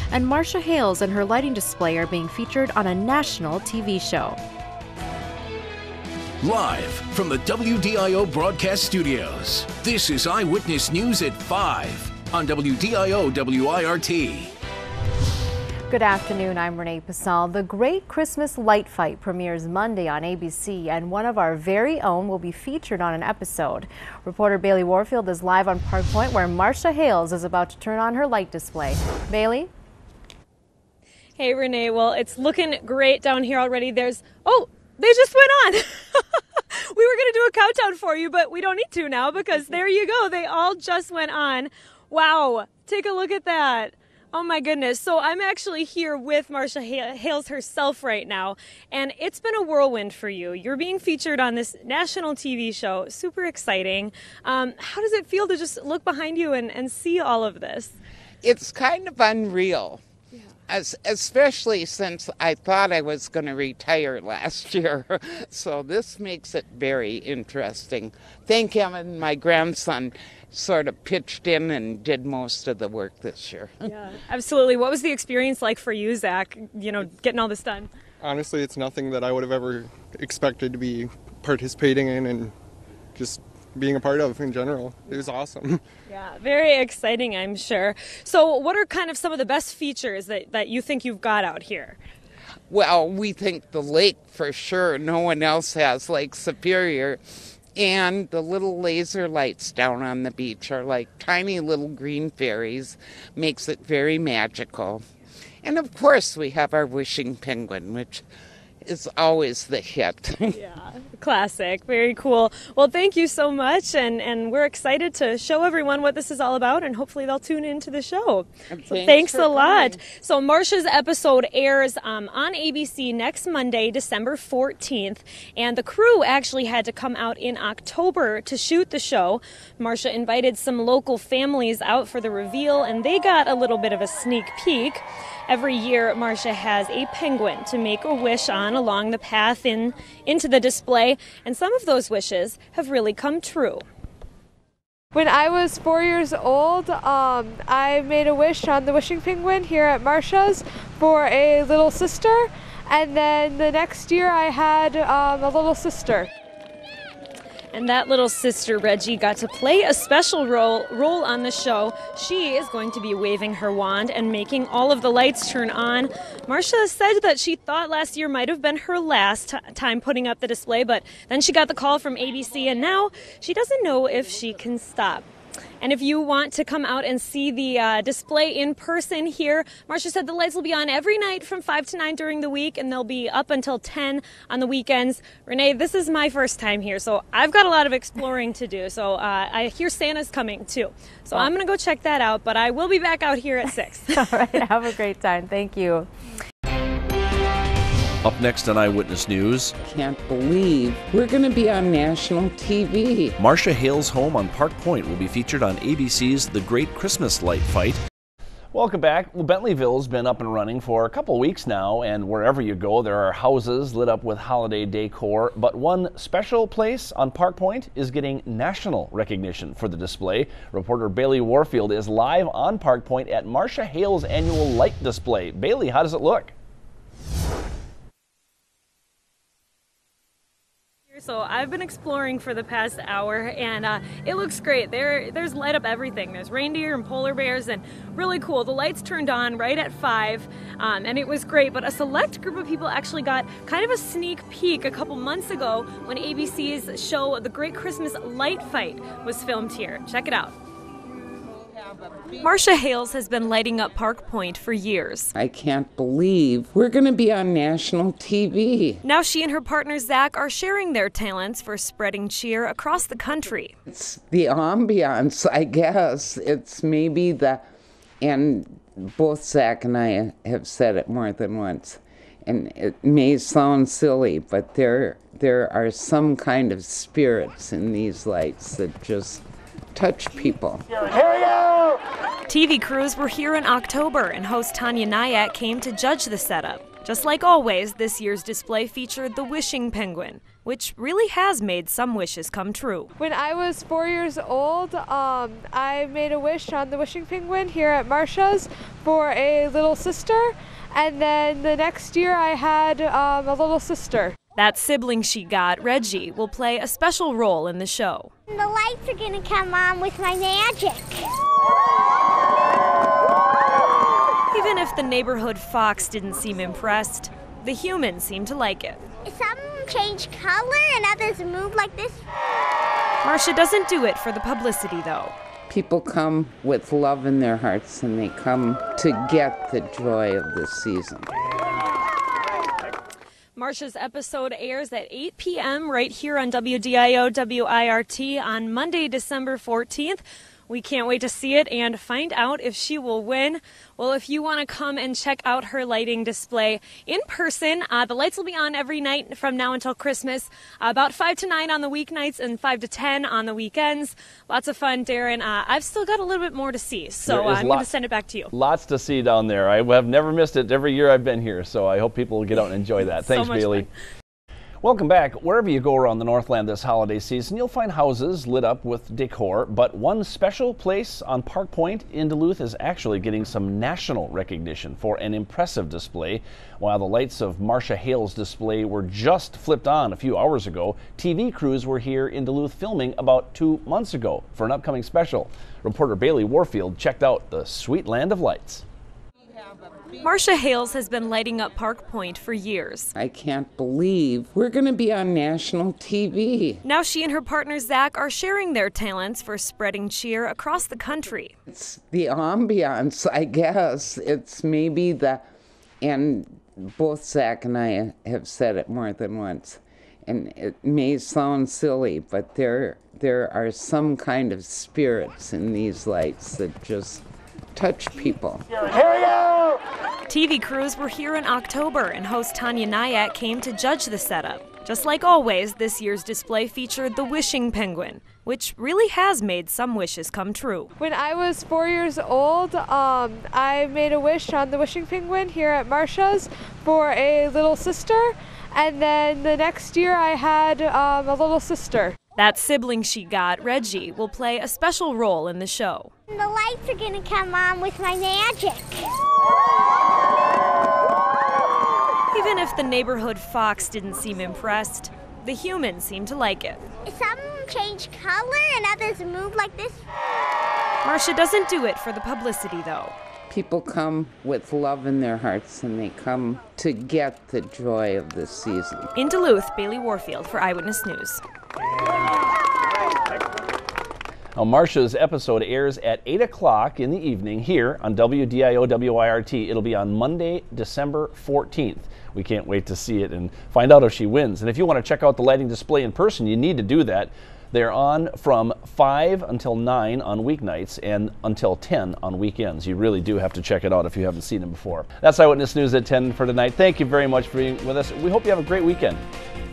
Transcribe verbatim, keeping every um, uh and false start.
and Marcia Hales and her lighting display are being featured on a national T V show. Live from the W D I O broadcast studios, this is Eyewitness News at five on W D I O W I R T. Good afternoon, I'm Renee Pasal. The Great Christmas Light Fight premieres Monday on A B C, and one of our very own will be featured on an episode. Reporter Bailey Warfield is live on Park Point, where Marcia Hales is about to turn on her light display. Bailey? Hey, Renee. Well, it's looking great down here already. There's... Oh, they just went on. We were going to do a countdown for you, but we don't need to now because there you go. They all just went on. Wow. Take a look at that. Oh my goodness. So I'm actually here with Marcia Hales herself right now, and it's been a whirlwind for you. You're being featured on this national T V show. Super exciting. Um, how does it feel to just look behind you and, and see all of this? It's kind of unreal, yeah. As, especially since I thought I was going to retire last year. So this makes it very interesting. Thank heaven my grandson sort of pitched in and did most of the work this year. Yeah, absolutely. What was the experience like for you, Zach, you know, getting all this done? Honestly, it's nothing that I would have ever expected to be participating in and just being a part of in general. It was awesome. Yeah, very exciting, I'm sure. So what are kind of some of the best features that, that you think you've got out here? Well, we think the lake for sure. No one else has Lake Superior. And the little laser lights down on the beach are like tiny little green fairies. Makes it very magical. And of course we have our wishing penguin, which is always the hit. Yeah, classic. Very cool. Well, thank you so much. And, and we're excited to show everyone what this is all about, and hopefully they'll tune into the show. Thanks, so thanks a lot. Coming. So Marcia's episode airs um, on A B C next Monday, December fourteenth. And the crew actually had to come out in October to shoot the show. Marcia invited some local families out for the reveal, and they got a little bit of a sneak peek. Every year, Marcia has a penguin to make a wish on along the path in into the display, and some of those wishes have really come true. When I was four years old, um, I made a wish on the wishing penguin here at Marcia's for a little sister, and then the next year I had um, a little sister. And that little sister, Reggie, got to play a special role, role on the show. She is going to be waving her wand and making all of the lights turn on. Marcia said that she thought last year might have been her last t- time putting up the display, but then she got the call from A B C, and now she doesn't know if she can stop. And if you want to come out and see the uh, display in person here, Marcia said the lights will be on every night from five to nine during the week, and they'll be up until ten on the weekends. Renee, this is my first time here, so I've got a lot of exploring to do. So uh, I hear Santa's coming too. So oh. I'm going to go check that out, but I will be back out here at six. All right, have a great time. Thank you. Up next on Eyewitness News. Can't believe we're going to be on national T V. Marcia Hales' home on Park Point will be featured on A B C's The Great Christmas Light Fight. Welcome back. Well, Bentleyville's been up and running for a couple weeks now, and wherever you go, there are houses lit up with holiday decor. But one special place on Park Point is getting national recognition for the display. Reporter Bailey Warfield is live on Park Point at Marcia Hales' annual light display. Bailey, how does it look? So I've been exploring for the past hour, and uh, it looks great. There, there's light up everything. There's reindeer and polar bears, and really cool. The lights turned on right at five, um, and it was great. But a select group of people actually got kind of a sneak peek a couple months ago when A B C's show The Great Christmas Light Fight was filmed here. Check it out. Marcia Hales has been lighting up Park Point for years. I can't believe we're going to be on national T V. Now she and her partner Zach are sharing their talents for spreading cheer across the country. It's the ambiance, I guess. It's maybe the, and both Zach and I have said it more than once, and it may sound silly, but there there are some kind of spirits in these lights that just touch people. T V crews were here in October, and host Tanya Nyack came to judge the setup. Just like always, this year's display featured the Wishing Penguin, which really has made some wishes come true. When I was four years old, um, I made a wish on the Wishing Penguin here at Marcia's for a little sister, and then the next year I had um, a little sister. That sibling she got, Reggie, will play a special role in the show. The lights are going to come on with my magic. Even if the neighborhood fox didn't seem impressed, the humans seemed to like it. Some change color and others move like this. Marcia doesn't do it for the publicity, though. People come with love in their hearts, and they come to get the joy of the season. Marcia's episode airs at eight p m right here on W D I O W I R T on Monday, December fourteenth. We can't wait to see it and find out if she will win. Well, if you want to come and check out her lighting display in person, uh, the lights will be on every night from now until Christmas, uh, about five to nine on the weeknights and five to ten on the weekends. Lots of fun, Darren. Uh, I've still got a little bit more to see, so uh, I'm going to send it back to you. Lots to see down there. I have never missed it every year I've been here, so I hope people will get out and enjoy that. Thanks, so much Bailey. Fun. Welcome back. Wherever you go around the Northland this holiday season, you'll find houses lit up with decor, but one special place on Park Point in Duluth is actually getting some national recognition for an impressive display. While the lights of Marcia Hale's display were just flipped on a few hours ago, T V crews were here in Duluth filming about two months ago for an upcoming special. Reporter Bailey Warfield checked out the sweet land of lights. Marcia Hales has been lighting up Park Point for years. I can't believe we're going to be on national T V. Now she and her partner Zach are sharing their talents for spreading cheer across the country. It's the ambiance, I guess. It's maybe the, and both Zach and I have said it more than once, and it may sound silly, but there, there are some kind of spirits in these lights that just touch people. T V crews were here in October, and host Tanya Nyack came to judge the setup. Just like always, this year's display featured the Wishing Penguin, which really has made some wishes come true. When I was four years old, um, I made a wish on the Wishing Penguin here at Marcia's for a little sister, and then the next year I had um, a little sister. That sibling she got, Reggie, will play a special role in the show. The lights are going to come on with my magic. Even if the neighborhood fox didn't seem impressed, the humans seemed to like it. Some change color and others move like this. Marcia doesn't do it for the publicity, though. People come with love in their hearts, and they come to get the joy of the season. In Duluth, Bailey Warfield for Eyewitness News. Now, Marcia's episode airs at eight o'clock in the evening here on W D I O W I R T. It'll be on Monday, December fourteenth. We can't wait to see it and find out if she wins. And if you want to check out the lighting display in person, you need to do that. They're on from five until nine on weeknights and until ten on weekends. You really do have to check it out if you haven't seen them before. That's Eyewitness News at ten for tonight. Thank you very much for being with us. We hope you have a great weekend.